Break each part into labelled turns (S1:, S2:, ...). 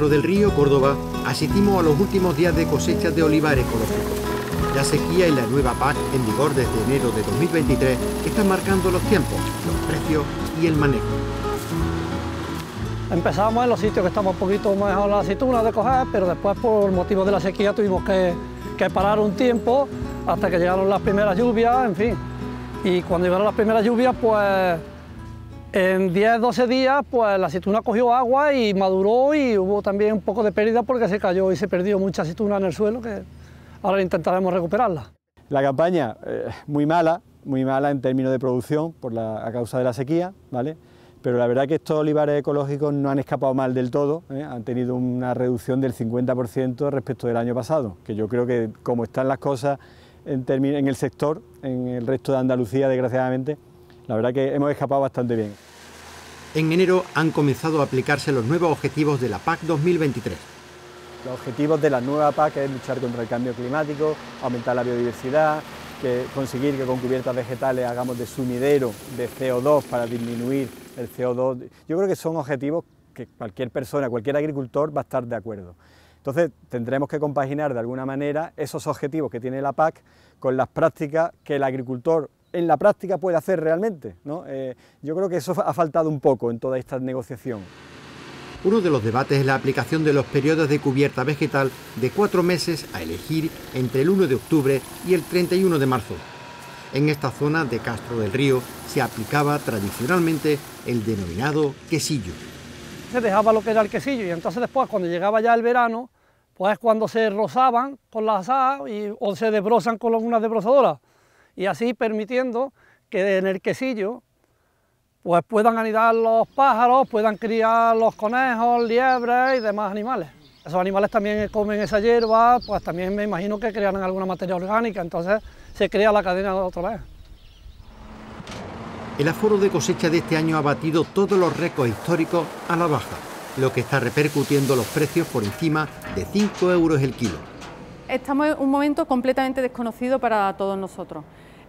S1: Castro del Río, Córdoba, asistimos a los últimos días de cosechas de olivar ecológico. La sequía y la nueva PAC, en vigor desde enero de 2023, están marcando los tiempos, los precios y el manejo.
S2: Empezamos en los sitios que estamos un poquito mejor la aceituna de coger, pero después por motivo de la sequía tuvimos que parar un tiempo hasta que llegaron las primeras lluvias, en fin. Y cuando llegaron las primeras lluvias, pues en 10-12 días pues la aceituna cogió agua y maduró, y hubo también un poco de pérdida porque se cayó y se perdió mucha aceituna en el suelo, que ahora intentaremos recuperarla.
S3: La campaña muy mala en términos de producción a causa de la sequía, ¿vale? Pero la verdad que estos olivares ecológicos no han escapado mal del todo, han tenido una reducción del 50% respecto del año pasado, que yo creo que como están las cosas en el sector, en el resto de Andalucía, desgraciadamente, la verdad que hemos escapado bastante bien.
S1: En enero han comenzado a aplicarse los nuevos objetivos de la PAC 2023.
S3: Los objetivos de la nueva PAC es luchar contra el cambio climático, aumentar la biodiversidad, conseguir que con cubiertas vegetales hagamos de sumidero de CO2 para disminuir el CO2. Yo creo que son objetivos que cualquier persona, cualquier agricultor va a estar de acuerdo. Entonces tendremos que compaginar de alguna manera esos objetivos que tiene la PAC con las prácticas que el agricultor en la práctica puede hacer realmente, ¿no? Yo creo que eso ha faltado un poco en toda esta negociación.
S1: Uno de los debates es la aplicación de los periodos de cubierta vegetal de 4 meses a elegir entre el 1 de octubre y el 31 de marzo. En esta zona de Castro del Río se aplicaba tradicionalmente el denominado quesillo.
S2: Se dejaba lo que era el quesillo, y entonces después, cuando llegaba ya el verano, pues es cuando se rozaban con las asadas o se desbrozan con unas desbrozadoras, y así permitiendo que en el quesillo pues puedan anidar los pájaros, puedan criar los conejos, liebres y demás animales. Esos animales también comen esa hierba, pues también me imagino que crearán alguna materia orgánica, entonces se crea la cadena otra vez.
S1: El aforo de cosecha de este año ha batido todos los récords históricos a la baja, lo que está repercutiendo los precios por encima de 5 euros el kilo.
S4: Estamos en un momento completamente desconocido para todos nosotros.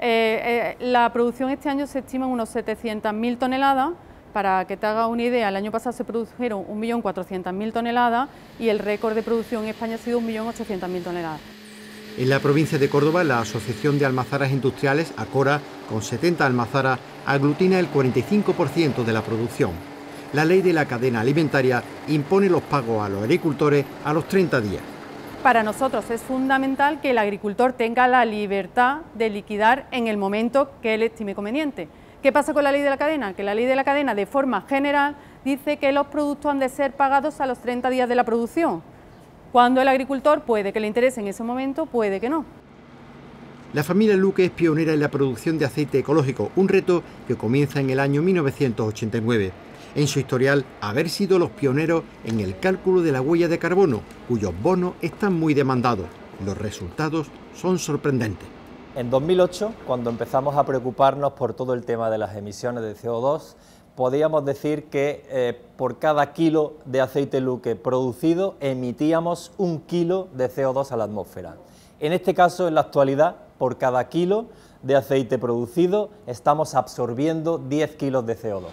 S4: La producción este año se estima en unos 700.000 toneladas. Para que te hagas una idea, el año pasado se produjeron 1.400.000 toneladas y el récord de producción en España ha sido 1.800.000 toneladas.
S1: En la provincia de Córdoba, la Asociación de Almazaras Industriales, ACORA, con 70 almazaras, aglutina el 45% de la producción. La ley de la cadena alimentaria impone los pagos a los agricultores a los 30 días.
S4: Para nosotros es fundamental que el agricultor tenga la libertad de liquidar en el momento que él estime conveniente. ¿Qué pasa con la ley de la cadena? Que la ley de la cadena, de forma general, dice que los productos han de ser pagados a los 30 días de la producción. Cuando el agricultor puede que le interese en ese momento, puede que no.
S1: La familia Luque es pionera en la producción de aceite ecológico, un reto que comienza en el año 1989. En su historial, haber sido los pioneros en el cálculo de la huella de carbono, cuyos bonos están muy demandados. Los resultados son sorprendentes.
S5: En 2008, cuando empezamos a preocuparnos por todo el tema de las emisiones de CO2, podíamos decir que por cada kilo de aceite Luque producido emitíamos 1 kilo de CO2 a la atmósfera. En este caso, en la actualidad, por cada kilo de aceite producido estamos absorbiendo 10 kilos de CO2.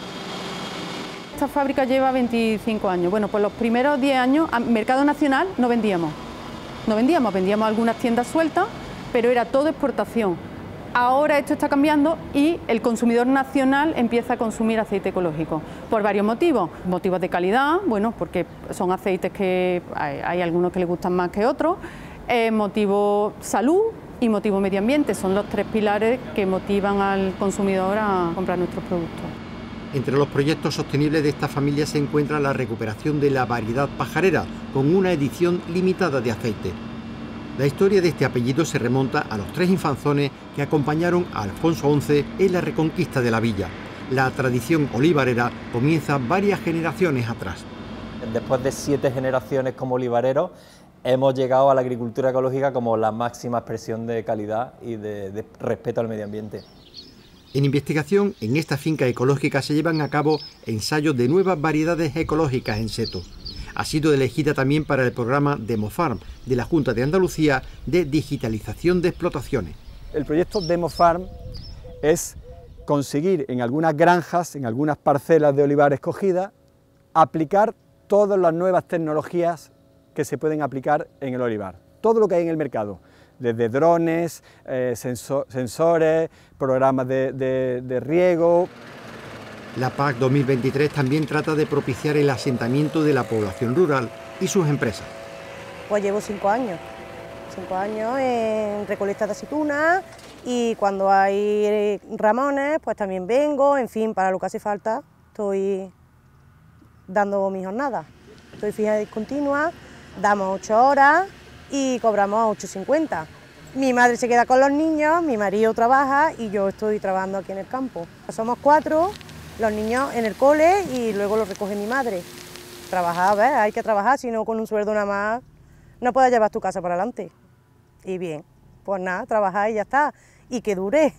S4: Esta fábrica lleva 25 años. Bueno, pues los primeros 10 años, a mercado nacional no vendíamos. Vendíamos algunas tiendas sueltas, pero era todo exportación. Ahora esto está cambiando y el consumidor nacional empieza a consumir aceite ecológico por varios motivos. Motivos de calidad, bueno, porque son aceites que hay algunos que les gustan más que otros. Motivo salud y motivo medio ambiente, son los 3 pilares que motivan al consumidor a comprar nuestros productos.
S1: Entre los proyectos sostenibles de esta familia se encuentra la recuperación de la variedad pajarera, con una edición limitada de aceite. La historia de este apellido se remonta a los 3 infanzones que acompañaron a Alfonso XI en la reconquista de la villa. La tradición olivarera comienza varias generaciones atrás.
S5: Después de 7 generaciones como olivareros, hemos llegado a la agricultura ecológica como la máxima expresión de calidad y de respeto al medio ambiente.
S1: En investigación, en esta finca ecológica se llevan a cabo ensayos de nuevas variedades ecológicas en seto. Ha sido elegida también para el programa DemoFarm de la Junta de Andalucía de digitalización de explotaciones.
S3: El proyecto DemoFarm es conseguir en algunas granjas, en algunas parcelas de olivar escogidas, aplicar todas las nuevas tecnologías que se pueden aplicar en el olivar, todo lo que hay en el mercado, desde drones, sensores, programas de riego.
S1: La PAC 2023 también trata de propiciar el asentamiento de la población rural y sus empresas.
S6: Pues llevo 5 años en recolecta de aceitunas y cuando hay ramones pues también vengo, en fin, para lo que hace falta estoy dando mi jornada. Estoy fija y continua, damos 8 horas y cobramos 8,50. Mi madre se queda con los niños, mi marido trabaja y yo estoy trabajando aquí en el campo. Somos 4, los niños en el cole y luego los recoge mi madre. Trabajar, ¿ves? Hay que trabajar, si no con un sueldo nada más no puedes llevar tu casa para adelante. Y bien, pues nada, trabajar y ya está, y que dure.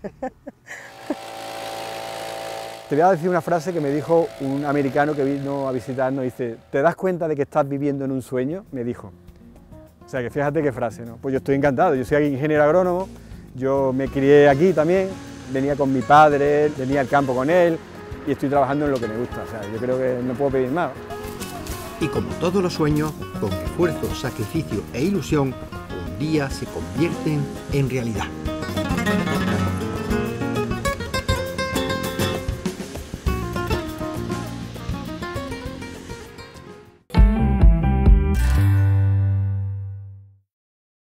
S3: Te voy a decir una frase que me dijo un americano que vino a visitarnos, dice, ¿te das cuenta de que estás viviendo en un sueño? Me dijo. O sea, que fíjate qué frase, ¿no? Pues yo estoy encantado, yo soy ingeniero agrónomo, yo me crié aquí también, venía con mi padre, venía al campo con él y estoy trabajando en lo que me gusta, o sea, yo creo que no puedo pedir más.
S1: Y como todos los sueños, con esfuerzo, sacrificio e ilusión, un día se convierten en realidad.